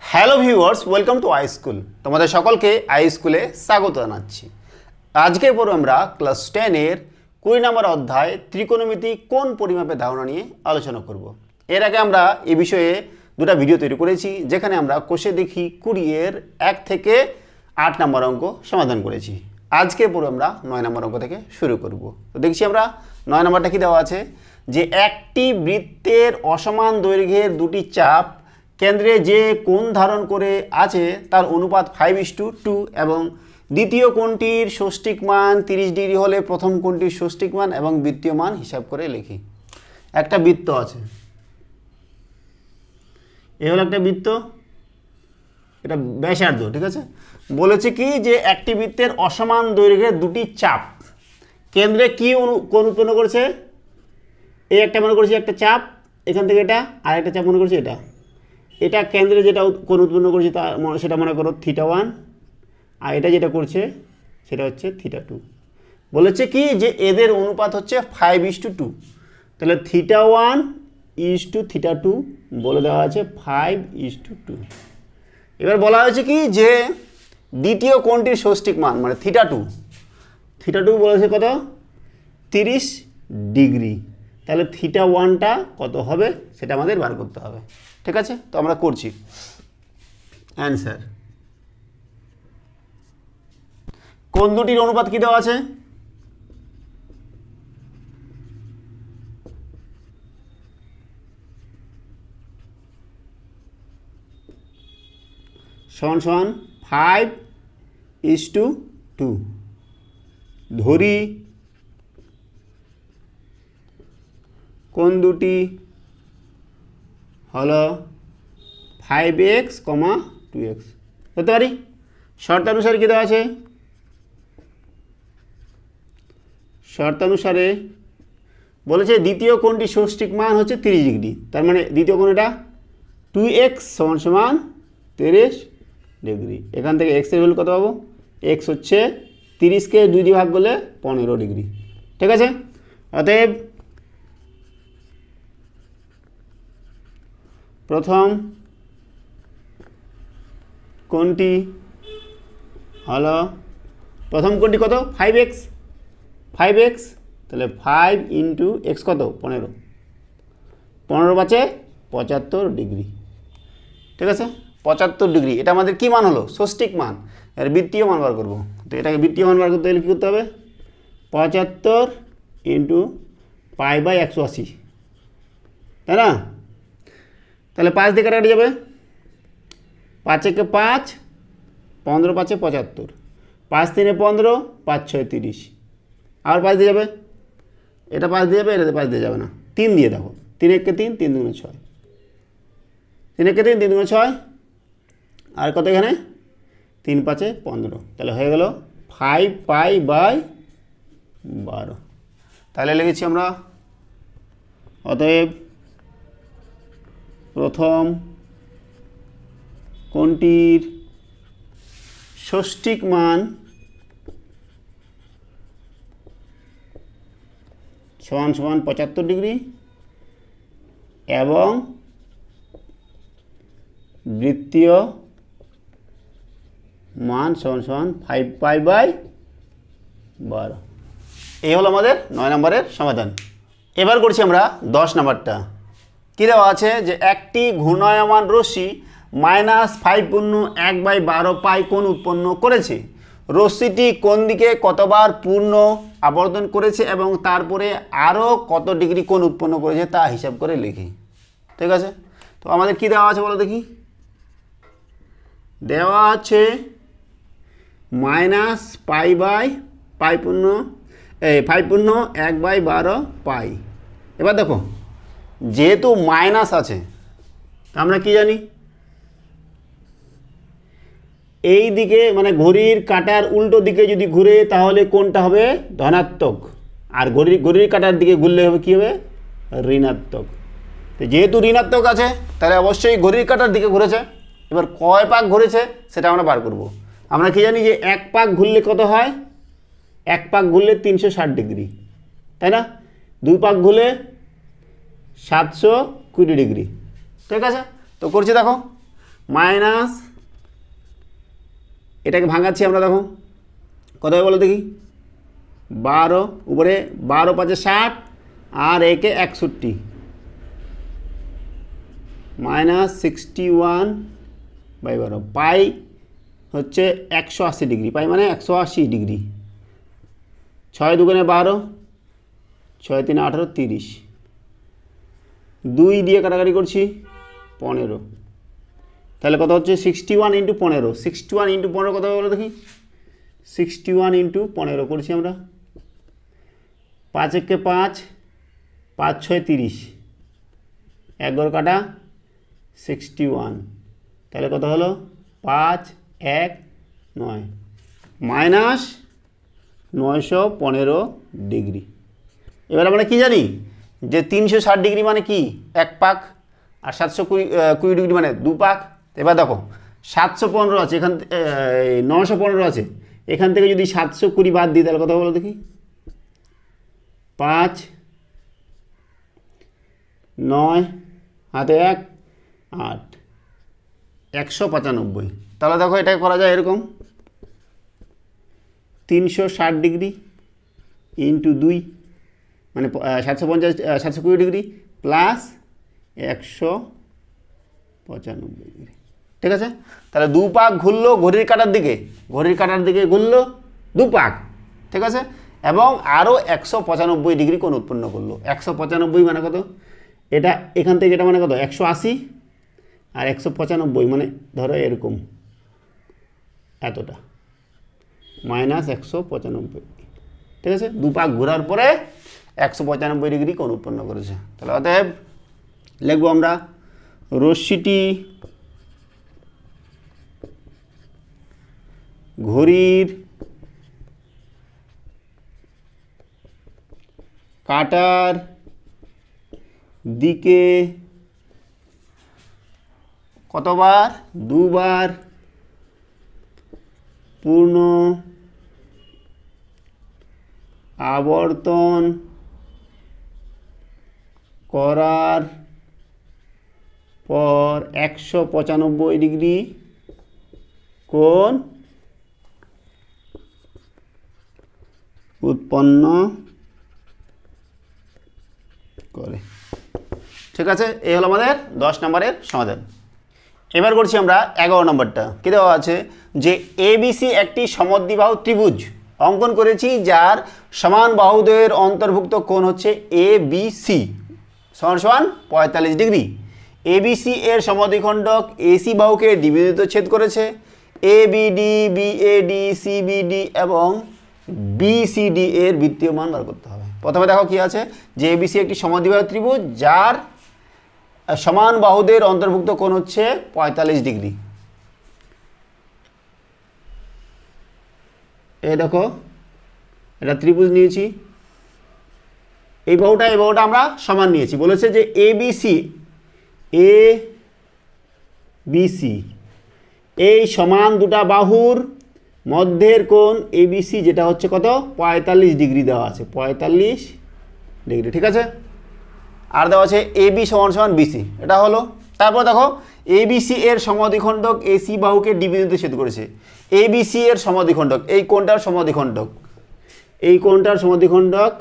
Hello viewers, welcome to I school. তোমাদের সকলকে I স্কুলে স্বাগত জানাচ্ছি। আজকের পর আমরা ক্লাস 10-এর 20 নম্বর অধ্যায় ত্রিকোণমিতি কোণ পরিমাপের ধারণা নিয়ে আলোচনা করব। এর আগে আমরা এই বিষয়ে দুটো ভিডিও তৈরি করেছি, যেখানে আমরা কোষে দেখি 20-এর 1 থেকে 8 নম্বর অঙ্ক সমাধান করেছি। আজকের পর আমরা 9 নম্বর অঙ্ক থেকে শুরু করব। তো দেখছি আমরা 9 নম্বরটা কি দেওয়া আছে, যে একটি বৃত্তের অসমান দৈর্ঘ্যের দুটি চাপ কেন্দ্রে যে কোণ ধারণ করে আছে তার অনুপাত 5:2 এবং দ্বিতীয় কোণটির ষষ্ঠিক মান 30 ডিগ্রি হলে প্রথম কোণটির ষষ্ঠিক মান এবং বৃত্তীয় মান হিসাব করে লিখি। একটা বৃত্ত আছে, এ হলো একটা বৃত্ত, এটা ব্যাসার্ধ, ঠিক আছে। বলেছে কি যে একটি বৃত্তের অসমান দৈর্ঘ্যের দুটি চাপ কেন্দ্রে কি কোণ উৎপন্ন করেছে। এই একটা মনে করছি একটা চাপ, এখান থেকে এটা, আর একটা চাপ মনে করছি এটা। এটা কেন্দ্রে যেটা কোণ উৎপন্ন করছে তা সেটা মনে করো θ1, আর এটা যেটা করছে সেটা হচ্ছে θ2। বলেছে কি যে এদের অনুপাত হচ্ছে 5:2, তাহলে θ1 θ2 বলে দেওয়া আছে 5:2। এবার বলা হয়েছে কি যে দ্বিতীয় কোণটির ষষ্ঠিক মান মানে θ2 বলেছে কত, 30 ডিগ্রি। তাহলে θ1টা কত হবে সেটা আমাদের বার করতে হবে, ঠিক আছে। তো আমরা করছি অ্যান্সার। কোণ দুটির অনুপাত কি দেওয়া আছে, সমান 5:2। ধরি কোণ দুটি হলো 5x, 2x হতে পারি। শর্তানুসারে কী দেওয়া আছে, শর্তানুসারে বলেছে দ্বিতীয় কোণটি ষষ্ঠিক মান হচ্ছে 30 ডিগ্রি, তার মানে দ্বিতীয় কোণ এটা 2x সমান 30 ডিগ্রি। এখান থেকে x এর ভ্যালু কত পাবো, x হচ্ছে 30কে 2 দিয়ে ভাগ করলে 15 ডিগ্রি, ঠিক আছে। অতএব প্রথম কোণটি হলো, প্রথম কোণটি কত 5x, তাহলে 5 × x কত 15, 15 পাঁচে 75 ডিগ্রি, ঠিক আছে। 75 ডিগ্রি এটা আমাদের কি মান হলো, ষষ্ঠিক মান। এর বৃত্তীয় মান বার করবো। তো এটাকে বৃত্তীয় মান বার করতে গেলে কী করতে হবে, 75 × π/180, তাই না। তাহলে 5 দিয়ে কাটা যাবে, 5 একে 5, 15 পাঁচে 75, 5 3 15, 5 6 30, আর 5 দিয়ে যাবে, এটা 5 দিয়ে যাবে, এটাতে 5 দিয়ে যাবে না, 3 দিয়ে দেখো, 3 একে 3, 3 2 6, 3 একে 3, 3 2 6, আর কত এখানে 3 5 15, তাহলে হয়ে গেল 5π/12। তাহলে লিখেছি আমরা, অতএব প্রথম কোণটির ষষ্ঠিক মান সমান 75 ডিগ্রি এবং বৃত্তীয় মান সমান 5π/12। এই হলো আমাদের 9 নম্বরের সমাধান। এবার করছি আমরা 10 নম্বরটা। কী দেওয়া আছে, যে একটি ঘূর্ণায়মান রশ্মি -5.1/12 পাই কোণ উৎপন্ন করেছে। রশ্মিটি কোন দিকে কতবার পূর্ণ আবর্তন করেছে এবং তারপরে আরও কত ডিগ্রি কোণ উৎপন্ন করেছে তা হিসাব করে লিখি, ঠিক আছে। তো আমাদের কি দেওয়া আছে বলো দেখি, দেওয়া আছে -5.1/12 পাই। এবার দেখো, যেহেতু মাইনাস আছে আমরা কি জানি, এই দিকে মানে ঘড়ির কাঁটার উল্টো দিকে যদি ঘুরে তাহলে কোনটা হবে ধনাত্মক, আর ঘড়ির কাঁটার দিকে ঘুরলে হবে কী হবে ঋণাত্মক। তো যেহেতু ঋণাত্মক আছে তাহলে অবশ্যই ঘড়ির কাঁটার দিকে ঘুরেছে। এবার কয় পাক ঘুরেছে সেটা আমরা বার করব। আমরা কি জানি যে 1 পাক ঘুরলে কত হয়, 1 পাক ঘুরলে 360 ডিগ্রি, তাই না। 2 পাক ঘুরলে 720 ডিগ্রি, ঠিক আছে। তো করছি দেখো, মাইনাস, এটাকে ভাঙাচ্ছি আমরা, দেখো কত হবে বলো দেখি, 12, উপরে 12 5 60 আর একে 61, মাইনাস 61/12, পাই হচ্ছে 180 ডিগ্রি, পাই মানে 180 ডিগ্রি, 6 দুগুণে 12, 6 3 18 30, 2 দিয়ে কাটাকাটি করছি 15, তাহলে কত হচ্ছে 61 × 15, 61 × 15 কত হবে বলো দেখি, 61 × 15 করছি আমরা, 5 1 5, 5 6 30, 1 ঘর কাটা 61, তাহলে কত হলো 5 1 9, মাইনাস 915 ডিগ্রি। এবার আমরা কি জানি যে 360 ডিগ্রি মানে কি 1 পাক, আর 720 ডিগ্রি মানে 2 পাক। এবার দেখো 715 আছে, এখান 915 আছে, এখান থেকে যদি 720 বাদ দিই তাহলে কত বলো দেখি, 5 9 হাতে 1 8, 195। তাহলে দেখো এটাকে করা যায় এরকম, 360 ডিগ্রি ইন্টু 2 মানে 750 720 ডিগ্রি প্লাস 195 ডিগ্রি, ঠিক আছে। তাহলে 2 পাক ঘুরলো ঘড়ির কাঁটার দিকে ঘুরলো 2 পাক, ঠিক আছে, এবং আরও 195 ডিগ্রি কোণ উৎপন্ন করলো। 195 মানে কত, এটা এখান থেকে এটা মানে কত 180, আর 195 মানে ধরো এরকম এতটা, মাইনাস 195, ঠিক আছে। 2 পাক ঘোরার পরে 195 ডিগ্রি কোণ উৎপন্ন করেছে। তাহলে অতএব লিখবো আমরা রশ্মিটি ঘড়ির কাঁটার দিকে কতবার, 2 বার পূর্ণ আবর্তন করার পর 195 ডিগ্রি কোণ উৎপন্ন করে, ঠিক আছে। এই হলো আমাদের 10 নম্বরের সমাধান। এবার করছি আমরা 11 নম্বরটা। কী দেওয়া আছে যে ABC একটি সমদ্বিবাহু ত্রিভুজ অঙ্কন করেছি, যার সমান বাহুদ্বয়ের অন্তর্ভুক্ত কোণ হচ্ছে ABC সমান 45 ডিগ্রি। ABC এর সমদ্বিখণ্ডক AC বাহুকে দ্বিবিন্দুতে ছেদ করেছে। ABD, BAD, CBD এবং BCD এর বৃত্তীয় মান বার করতে হবে। প্রথমে দেখো কি আছে যে ABC একটি সমদ্বিবাহু ত্রিভুজ, যার সমান বাহুদের অন্তর্ভুক্ত কোণ হচ্ছে 45 ডিগ্রি। এই দেখো এটা ত্রিভুজ নিয়েছি, এই বাহুটা আমরা সমান নিয়েছি। বলেছে যে ABC এই সমান দুটা বাহুর মধ্যের কোণ ABC যেটা হচ্ছে কত 45 ডিগ্রি দেওয়া আছে, 45 ডিগ্রি, ঠিক আছে। আর দেওয়া আছে AB সমান BC, এটা হলো। তারপর দেখো ABC এর সমদ্বিখণ্ডক AC বাহুকে দ্বিবিন্দুতে ছেদ করেছে। ABC এর সমদ্বিখণ্ডক, এই কোণটার সমদ্বিখণ্ডক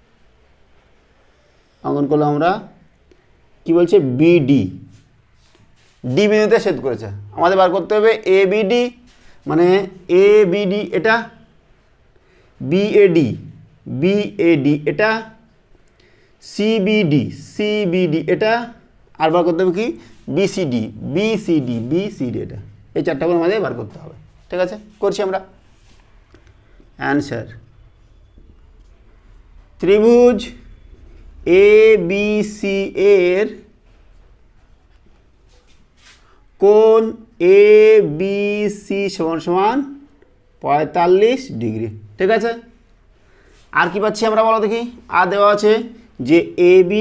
অঙ্কন করলাম আমরা, কি বলছে BD, ডি বিন্দুতে ছেদ করেছে। আমাদের বার করতে হবে ABD মানে ABD এটা, BAD এটা, CBD এটা, আর বার করতে হবে কি BCD এটা। এই চারটা কোণ আমাদের বার করতে হবে, ঠিক আছে। করছি আমরা। অ্যান্সার ত্রিভুজ ABC এর কোণ ABC সমান 45 ডিগ্রি, ঠিক আছে। আর কি পাচ্ছি আমরা বলো দেখি। আর দেওয়া আছে যে AB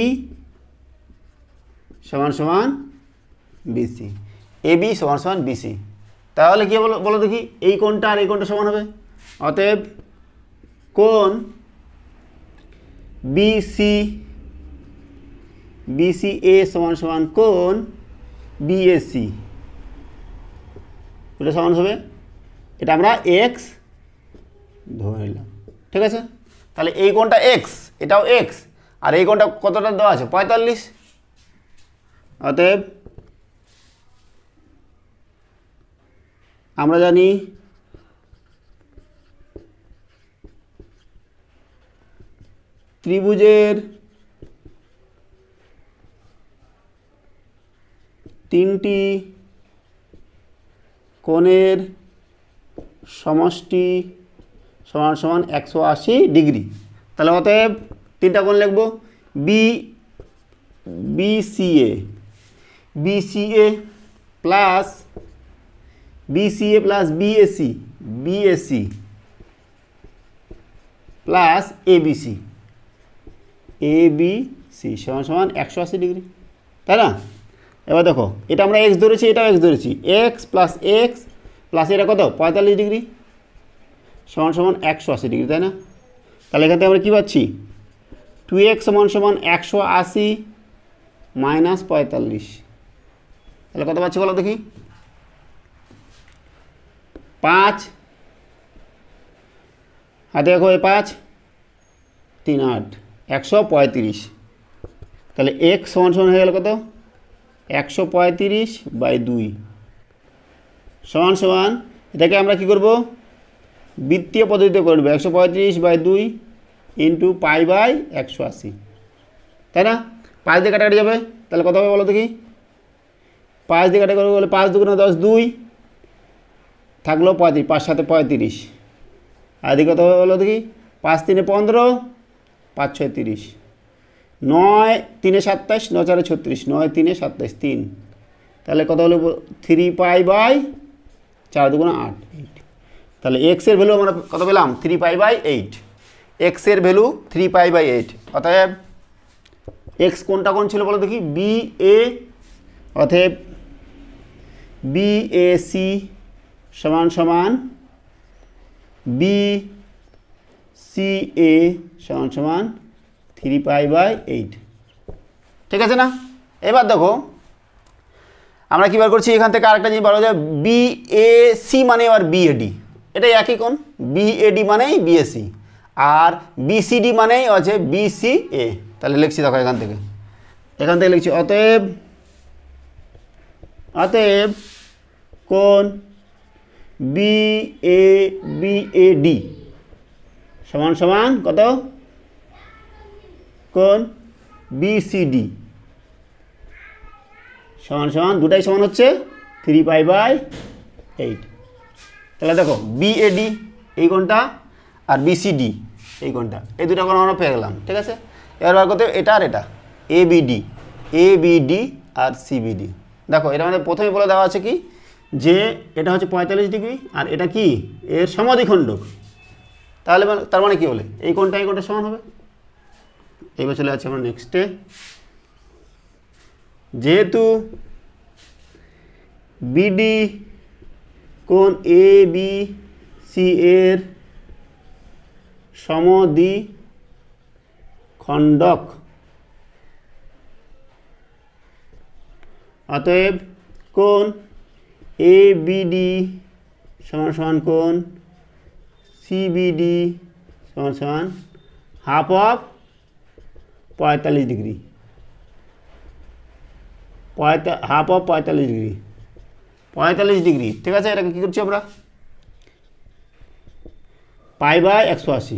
সমান BC, AB সমান BC, তাহলে কি বলো দেখি এই কোণটা আর এই কোণটা সমান হবে। অতএব কোণ BCA সমান কোণ BAC, দুটো সমান হবে, এটা আমরা এক্স ধরে নিলাম, ঠিক আছে। তাহলে এই কোণটা এক্স, এটাও এক্স, আর এই কোণটা কতটা দেওয়া আছে 45। অতএব আমরা জানি ত্রিভুজের তিনটি কোণের সমষ্টি সমান সমান 180 ডিগ্রি। তাহলে অতএব তিনটা কোণ লিখব, BCA plus BAC plus ABC সমান সমান 180 ডিগ্রি, তাই না? এবার দেখো, এটা আমরা এক্স ধরেছি, এটাও এক্স ধরেছি, এক্স প্লাস এটা কত 45 ডিগ্রি সমান সমান 180 ডিগ্রি, তাই না? তাহলে এখান থেকে আমরা কী পাচ্ছি, 2x সমান সমান 180 মাইনাস 45, তাহলে কত পাচ্ছি বলো দেখি, 5 হাতে দেখো, 5 3 8 135, তাহলে x সমান সমান হয়ে গেল কত 135/2 সমান সমান, এটাকে আমরা কি করব, বৃত্তীয় পদ্ধতিতে করব, 135/2 ইন্টু π/180, তাই না? 5 দিয়ে কাটাকাটি যাবে, তাহলে কত হবে বলো দেখি, 5 দিয়ে কাটাকাটি করবো বলে 5 2 10 2 থাকলো 35, 5 7 35, আর এদিকে কত হবে বলো দেখি, 5 3 15 5 6 30, 9 3 27 9 4 36, 9 3 27 3, তাহলে কত হলো 3π/4 2 8, তাহলে এক্স এর ভ্যালু আমরা কত পেলাম 3π/8, এক্স এর ভ্যালু 3π/8। অতএব এক্স কোনটা কোন ছিল বলো দেখি, বিএ, অতএব বিএসি সমান সমান বিসিএ সমান সমান 3π/8, ঠিক আছে না? এবার দেখো আমরা কী বার করছি, এখান থেকে আরেকটা জিনিস বলা যায়, বিএসি মানে আবার বিএডি, এটাই একই কোণ, বিএডি মানেই বিএসি, আর বিসিডি মানেই আছে বিসিএ। তাহলে লিখছি দেখো, এখান থেকে লিখছি, অতএব কোণ বিএডি সমান সমান কত, কোণ বিসিডি সমান সমান, দুটাই সমান হচ্ছে 3π/8। তাহলে দেখো বিএডি এই কোণটা আর বিসিডি এই কোণটা, এই দুটো কোণ আমরা পেয়ে গেলাম, ঠিক আছে। এবার বার করতে এটা আর এটা, এবিডি আর সিবিডি। দেখো এটা আমাদের প্রথমে বলে দেওয়া আছে কি, যে এটা হচ্ছে 45 ডিগ্রি আর এটা কি এর সমদ্বিখণ্ডক, তাহলে তার মানে কি বলে এই কোণটা সমান হবে। এইবার চলে যাচ্ছে আমরা নেক্সটে, যেহেতু বিডি কোণ এ বি সি এর সমদ্বিখণ্ডক, অতএব কোণ এ বিডি সমান সমান কোণ সিবিডি সমান সমান half of 45 degree, half of 45 degree, 45 degree, ঠিক আছে। এটাকে কী করছি আমরা, π/180,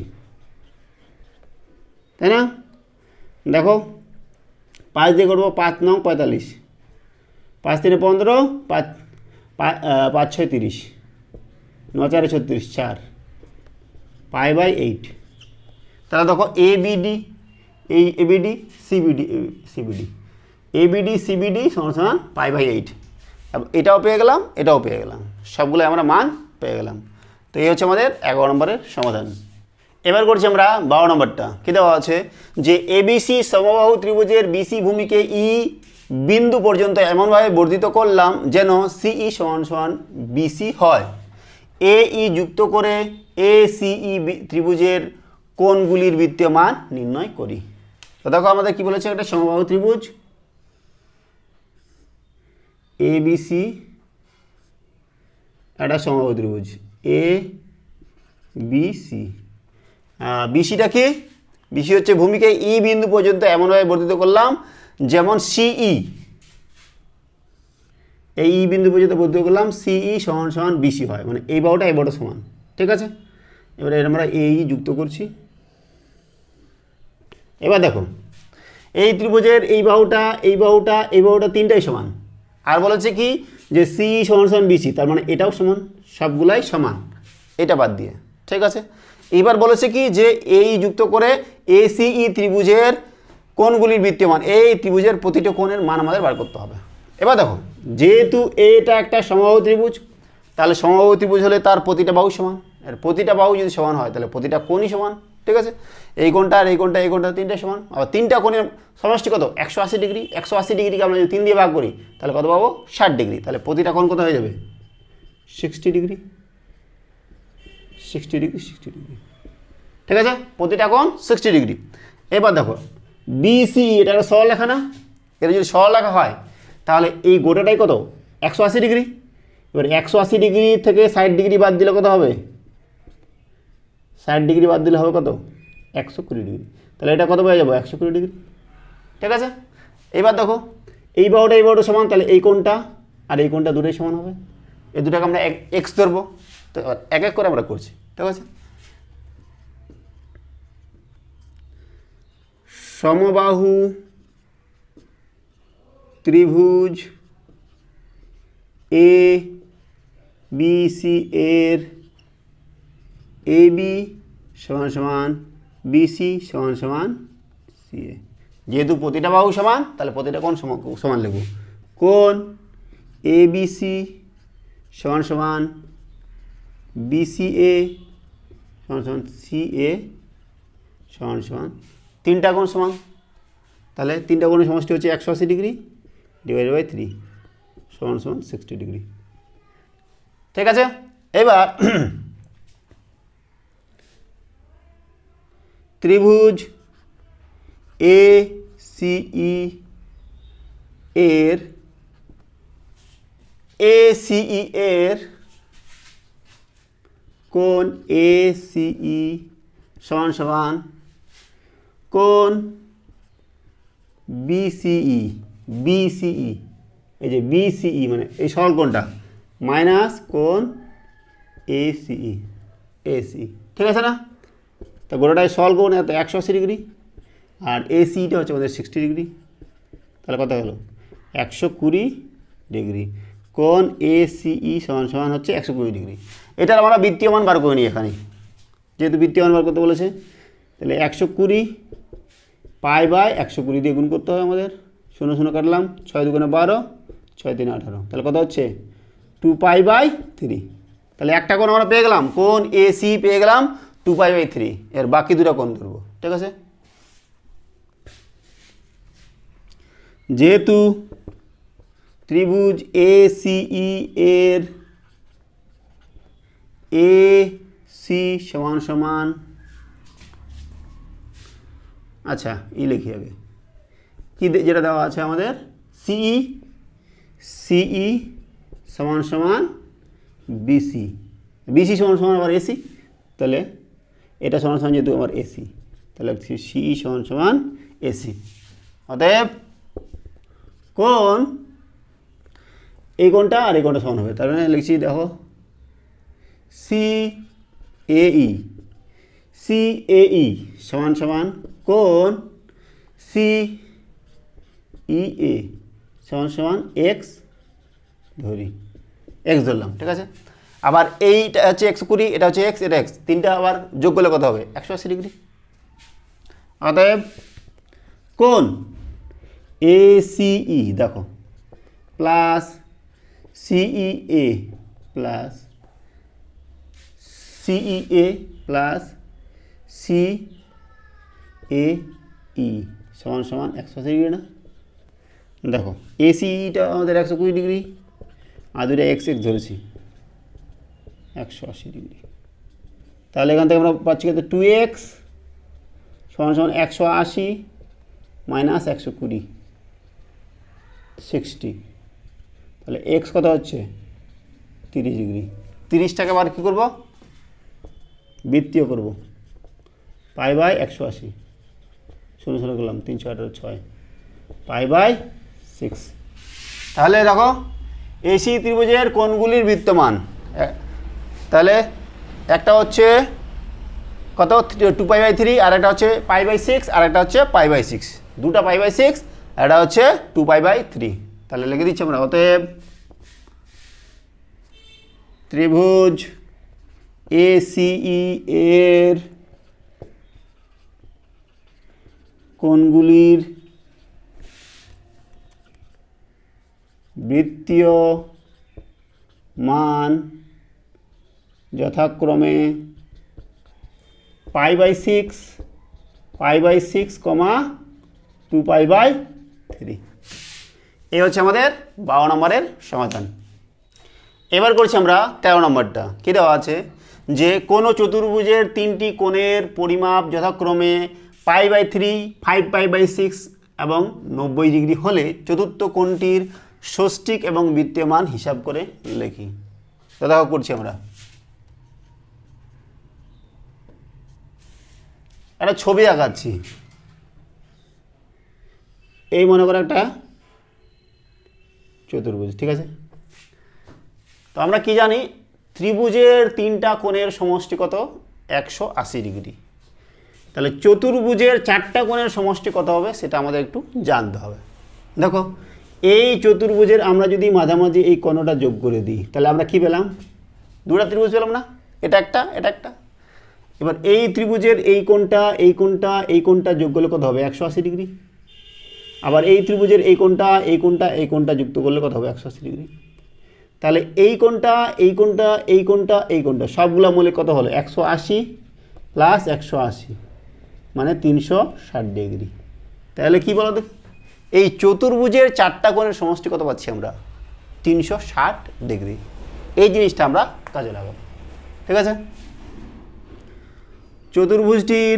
তাই না? দেখো 5 দিয়ে করবো, 5 9 45, 5 3 15 5 6 30, 9 4 36 4, π/8। তাহলে দেখো এবিডি সিবিডি সমান সমান π/8, এটাও পেয়ে গেলাম, এটাও পেয়ে গেলাম, সবগুলো আমরা মান পেয়ে গেলাম। তো এই হচ্ছে আমাদের 11 নম্বরের সমাধান। এবার করছি আমরা 12 নম্বরটা, কী দেওয়া আছে, যে এবিসি সমবাহু ত্রিভুজের বিসি ভূমিকে ই বিন্দু পর্যন্ত এমনভাবে বর্ধিত করলাম যেন সিই সমান সমান বিসি হয়। এই যুক্ত করে এসিই ত্রিভুজের কোণগুলির বৃত্তীয় মান নির্ণয় করি। তো দেখো আমাদের কি বলেছে, একটা সমবাহু ত্রিভুজ এবিসি একটা সমবাহু ত্রিভুজ এ বি সি। বিসিটা কি? বিসি হচ্ছে ভূমিকে ই বিন্দু পর্যন্ত এমনভাবে বর্ধিত করলাম যেমন সিই, এই ই বিন্দু পর্যন্ত বর্ধিত করলাম সিই সমান সমান বিসি হয়, মানে এই বাহুটা এই বাহুটা সমান। ঠিক আছে, এবারে আমরা এই যুক্ত করছি। এবার দেখো এই ত্রিভুজের এই বাহুটা এই বাহুটা এই বাহুটা তিনটাই সমান, আর বলেছে কি যে সিই সমান সমান বিসি, তার মানে এটাও সমান, সবগুলাই সমান এটা বাদ দিয়ে। ঠিক আছে, এইবার বলেছে কি যে এই যুক্ত করে এসিই ত্রিভুজের কোণগুলির বৃত্তীয়মান, এই ত্রিভুজের প্রতিটা কোণের মান আমাদের বার করতে হবে। এবার দেখো যেহেতু এটা একটা সমবাহু ত্রিভুজ, তাহলে সমবাহু ত্রিভুজ হলে তার প্রতিটা বাহু সমান, আর প্রতিটা বাহু যদি সমান হয় তাহলে প্রতিটা কোণই সমান। ঠিক আছে, এই কোণটা আর এই কোণটা এই কোণটা তিনটা সমান, আবার তিনটা কোণের সমষ্টি কত? 180 ডিগ্রি। 180 ডিগ্রিকে আমরা যদি 3 দিয়ে ভাগ করি তাহলে কত পাবো? 60 ডিগ্রি। তাহলে প্রতিটা কোণ কত হয়ে যাবে? 60 ডিগ্রি। 60 degree 60 degree. ঠিক আছে, প্রতিটা কোণ 60 ডিগ্রি। এবার দেখো বিসি, এটা একটা সরলরেখা না? এটা যদি সরলরেখা হয় তাহলে এই গোটাটাই কত? 180 ডিগ্রি। এবার 180 ডিগ্রি থেকে 60 ডিগ্রি বাদ দিলে কত হবে? 60 ডিগ্রি বাদ দিলে হবে কত? 120 ডিগ্রি। তাহলে এটা কত পেয়ে যাবো? 120 ডিগ্রি। ঠিক আছে, এবার দেখো এই বাহুটা সমান, তাহলে এই কোণটা আর এই কোণটা দুটোই সমান হবে। এই দুটাকে আমরা এক্স ধরবো, তো এক এক করে আমরা করছি। ঠিক আছে, সমবাহু ত্রিভুজ এ বি সি এর এ বি সমান সমান বিসি সমান সমান সি এ। যেহেতু প্রতিটা বাহু সমান তাহলে প্রতিটা কোণ সমান লিখব। কোণ এ বি সি সমান সমান বিসি এ সমান সমান সি এ সমান সমান তিনটা কোণ সমান, তাহলে তিনটা কোণের সমষ্টি হচ্ছে 180 ডিগ্রি ডিভাইডেড বাই 3 সমান সমান 60 ডিগ্রি। ঠিক আছে, এবার ত্রিভুজ এ সিই এর কোণ এ সিই সমান সমান কোণ বিসিই, এই যে বিসিই মানে এই সরল কোণটা মাইনাস কোণ এসিই। ঠিক আছে না? তা গোটাটাই সরল কোণ, এত 180 ডিগ্রি, আর এসিটা হচ্ছে আমাদের 60 ডিগ্রি। তাহলে কত হলো? 120 ডিগ্রি। কোণ এসিই সমান সমান হচ্ছে 120 ডিগ্রি। এটার আমরা বৃত্তীয় মান বার করে নিই এখানে, যেহেতু বৃত্তীয় মান বার করতে বলেছে। তাহলে 120 পাই বাই 120 দিয়ে গুণ করতে হবে আমাদের। 0 0 কাটলাম, 6 2 12, 6 3 18, তাহলে কত হচ্ছে? 2 পাই বাই 3। তাহলে একটা কোণ আমরা পেয়ে গেলাম, কোণ এসি পেয়ে গেলাম 2 পাই বাই 3। এর বাকি দুটো কোণ ধরবো। ঠিক আছে, যেহেতু ত্রিভুজ এ সিই এর এ সি সমান সমান, আচ্ছা ই লিখি আগে, কি যেটা দেওয়া আছে আমাদের, সিই সমান সমান বিসি, বিসি সমান সমান আবার এসি, তাহলে এটা সমান সমান যেহেতু আমার এসি, তাহলে সিই সমান সমান এসি। অতএব কোণ এই কোণটা আর এই কোণটা সমান হবে, তার মানে লিখছি দেখো সিএই সমান সমান কোণ সিইএ সমান সমান এক্স ধরি, এক্স ধরলাম। ঠিক আছে, আবার এইটা হচ্ছে 120, এটা হচ্ছে এক্স, এটা এক্স, তিনটা আবার যোগ করলে কত হবে? 180 ডিগ্রি। অতএব কোণ এসিই দেখো plus CEA plus CEA plus CAE সমান সমান 180 ডিগ্রি না? দেখো এসিইটা আমাদের 120 ডিগ্রি, আর দুটো এক্স এক্স ধরেছি 180 ডিগ্রি। তাহলে এখান থেকে আমরা পাচ্ছি কত? 2x সমান সমান 180 মাইনাস 120 60, তাহলে এক্স কত হচ্ছে? 30 ডিগ্রি। 30টাকে আবার কী করব, বৃত্তীয় করব, পাই বাই 180, 0 করলাম, 318 6 পাই বাই 6। তাহলে দেখো এসি ত্রিভুজের কোণগুলির বৃত্তমান, তাহলে একটা হচ্ছে কত 2π/3, আর একটা হচ্ছে π/6, আর একটা হচ্ছে π/6, দুটা π/6, একটা হচ্ছে 2π/3। তাহলে লিখে দিচ্ছি আমরা, অতএব ত্রিভুজ এসিই এর কোণগুলির বৃত্তীয় মান যথাক্রমে π/6, π/6, 2π/3। এই হচ্ছে আমাদের 12 নম্বরের সমাধান। এবার করছি আমরা 13 নম্বরটা। কী দেওয়া আছে, যে কোনো চতুর্ভুজের 3টি কোণের পরিমাপ যথাক্রমে π/3, 5π/6 এবং 90 ডিগ্রি হলে চতুর্থ কোণটির ষষ্ঠিক এবং বৃত্তীয় মান হিসাব করে লিখি। তো দেখো করছি আমরা, একটা ছবি আঁকাচ্ছি। এই মনে করো একটা চতুর্ভুজ, ঠিক আছে। তো আমরা কি জানি, ত্রিভুজের 3টা কোণের সমষ্টি কত, 180 ডিগ্রি। তাহলে চতুর্ভুজের 4টা কোণের সমষ্টি কত হবে সেটা আমাদের একটু জানতে হবে। দেখো এই চতুর্ভুজের আমরা যদি মাঝামাঝি এই কোণটা যোগ করে দিই, তাহলে আমরা কি পেলাম, দুটা ত্রিভুজ পেলাম না, এটা একটা, এটা একটা। এবার এই ত্রিভুজের এই কোণটা, এই কোণটা, এই কোণটা যোগ করলে কত হবে, 180 ডিগ্রি। আবার এই ত্রিভুজের এই কোণটা, এই কোণটা, এই কোণটা যুক্ত করলে কত হবে, 180 ডিগ্রি। তাহলে এই কোণটা, এই কোণটা, এই কোণটা, এই কোণটা সবগুলো মূলে কত হলো, 180 প্লাস 180 মানে 360 ডিগ্রি। তাহলে কি বলো দেখ, এই চতুর্ভুজের 4টা কোণের সমষ্টি কত পাচ্ছি আমরা, 360 ডিগ্রি। এই জিনিসটা আমরা কাজে লাগাবো, ঠিক আছে। চতুর্ভুজটির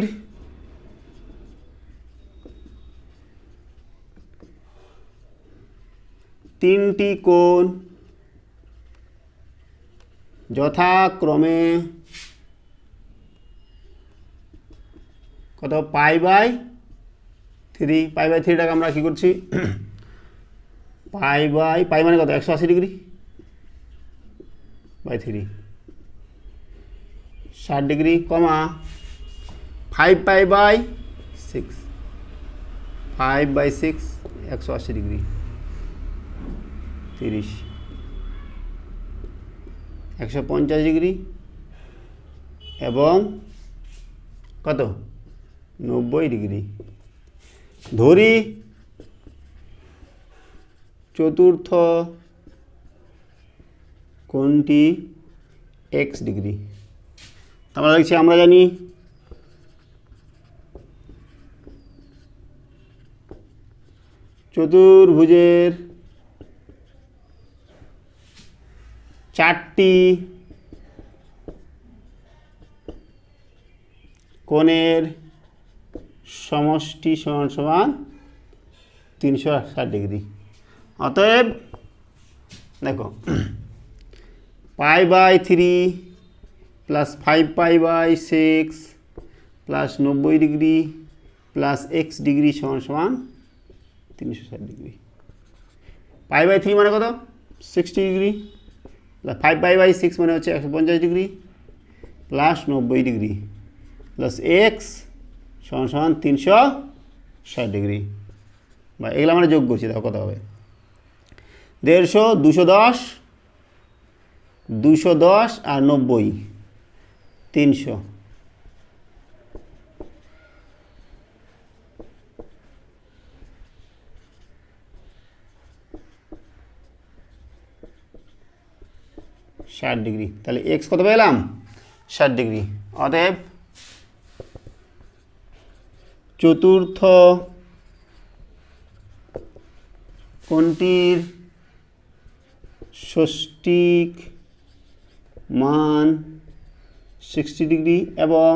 তিনটি কোণ যথাক্রমে কত, π/3, π/3টাকে আমরা কি করছি, পাই মানে কত, 180 degree by 3, 60 degree, comma 5π/6, 5/6 180 degree, 30, 150 degree এবং কত, 90 ডিগ্রি। ধরি চতুর্থ কোণটি x ডিগ্রি। আমরা দেখছি, আমরা জানি চতুর্ভুজের 4টি কোণের সমষ্টি সমান সমান 360 ডিগ্রি। অতএব দেখো π/3 plus 5π/6 plus 90 degree plus x degree সমান সমান 360 ডিগ্রি। π/3 মানে কত, 60 ডিগ্রি, 5π/6 মানে হচ্ছে 150 degree plus 90 degree plus x সমান সমান 360 ডিগ্রি। বা এগুলো আমরা যোগ করছি, দেখো কত হবে, 150, 210, 210 আর 90, 300। ষাট ডিগ্রি। তাহলে এক্স কত পেলাম, 60 ডিগ্রি। অতএব চতুর্থ কোণটির ষষ্ঠিক মান 60 ডিগ্রি এবং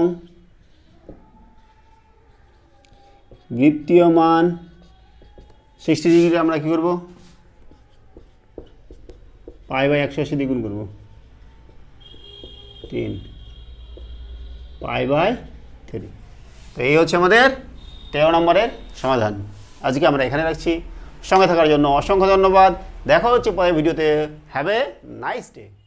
বৃত্তীয় মান 60 ডিগ্রি আমরা কী করব, π/180 দ্বিগুণ করব, 3 π/3। তো এই হচ্ছে আমাদের 13 নম্বরের সমাধান। আজকে আমরা এখানে রাখছি। সঙ্গে থাকার জন্য অসংখ্য ধন্যবাদ। দেখা হচ্ছে পরের ভিডিওতে। Have a nice day.